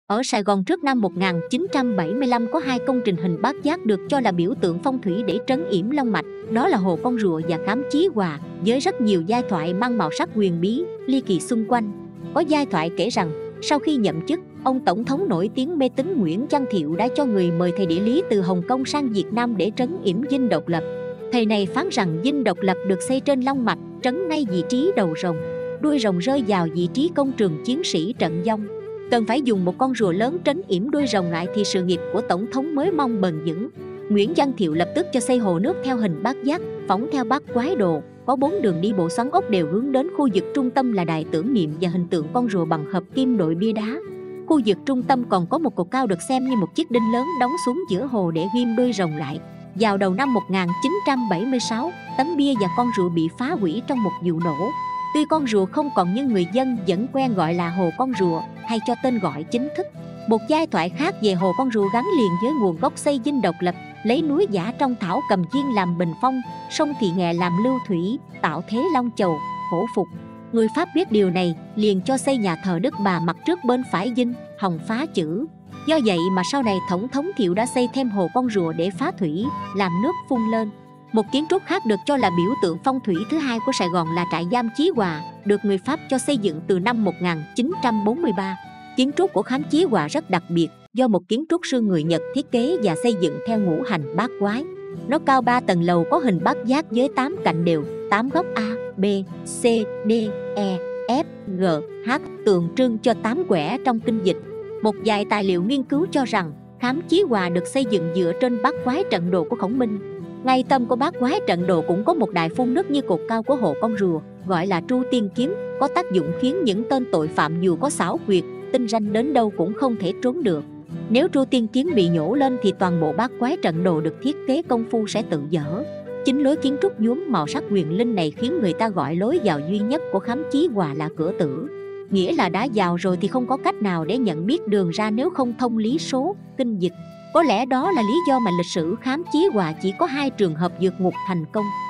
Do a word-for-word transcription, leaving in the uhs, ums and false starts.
Ở Sài Gòn trước năm một nghìn chín trăm bảy mươi lăm có hai công trình hình bát giác được cho là biểu tượng phong thủy để trấn yểm long mạch, đó là Hồ Con Rùa và Khám Chí Hòa, với rất nhiều giai thoại mang màu sắc huyền bí, ly kỳ xung quanh. Có giai thoại kể rằng, sau khi nhậm chức, ông tổng thống nổi tiếng mê tín Nguyễn Văn Thiệu đã cho người mời thầy địa lý từ Hồng Kông sang Việt Nam để trấn yểm dinh độc lập. Thầy này phán rằng dinh độc lập được xây trên long mạch, trấn ngay vị trí đầu rồng. Đuôi rồng rơi vào vị trí công trường chiến sĩ trận vong. Cần phải dùng một con rùa lớn trấn yểm đuôi rồng lại thì sự nghiệp của tổng thống mới mong bền vững. Nguyễn Văn Thiệu lập tức cho xây hồ nước theo hình bát giác, phỏng theo bát quái đồ, có bốn đường đi bộ xoắn ốc đều hướng đến khu vực trung tâm là đài tưởng niệm và hình tượng con rùa bằng hợp kim đội bia đá. Khu vực trung tâm còn có một cột cao được xem như một chiếc đinh lớn đóng xuống giữa hồ để ghim đuôi rồng lại. Vào đầu năm một nghìn chín trăm bảy mươi sáu, tấm bia và con rùa bị phá hủy trong một vụ nổ. Tuy con rùa không còn nhưng người dân vẫn quen gọi là Hồ Con Rùa, hay cho tên gọi chính thức. Một giai thoại khác về Hồ Con Rùa gắn liền với nguồn gốc xây dinh độc lập, lấy núi Giả trong thảo cầm viên làm bình phong, sông Thị Nghè làm lưu thủy, tạo thế long chầu, hổ phục. Người Pháp biết điều này, liền cho xây nhà thờ Đức Bà mặt trước bên phải dinh, hồng phá chữ. Do vậy mà sau này Tổng thống Thiệu đã xây thêm Hồ Con Rùa để phá thủy, làm nước phun lên. Một kiến trúc khác được cho là biểu tượng phong thủy thứ hai của Sài Gòn là trại giam Chí Hòa, được người Pháp cho xây dựng từ năm một nghìn chín trăm bốn mươi ba. Kiến trúc của Khám Chí Hòa rất đặc biệt, do một kiến trúc sư người Nhật thiết kế và xây dựng theo ngũ hành bát quái. Nó cao ba tầng lầu có hình bát giác với tám cạnh đều, tám góc A, B, C, D, E, F, G, H, tượng trưng cho tám quẻ trong kinh dịch. Một vài tài liệu nghiên cứu cho rằng Khám Chí Hòa được xây dựng dựa trên bát quái trận đồ của Khổng Minh. Ngay tâm của bát quái trận đồ cũng có một đài phun nước như cột cao của Hồ Con Rùa, gọi là Tru Tiên Kiếm, có tác dụng khiến những tên tội phạm dù có xảo quyệt, tinh ranh đến đâu cũng không thể trốn được. Nếu Tru Tiên Kiếm bị nhổ lên thì toàn bộ bát quái trận đồ được thiết kế công phu sẽ tự dở. Chính lối kiến trúc nhuốm màu sắc huyền linh này khiến người ta gọi lối vào duy nhất của Khám Chí Hòa là cửa tử, nghĩa là đã vào rồi thì không có cách nào để nhận biết đường ra nếu không thông lý số, kinh dịch. Có lẽ đó là lý do mà lịch sử Khám Chí Hòa chỉ có hai trường hợp vượt ngục thành công.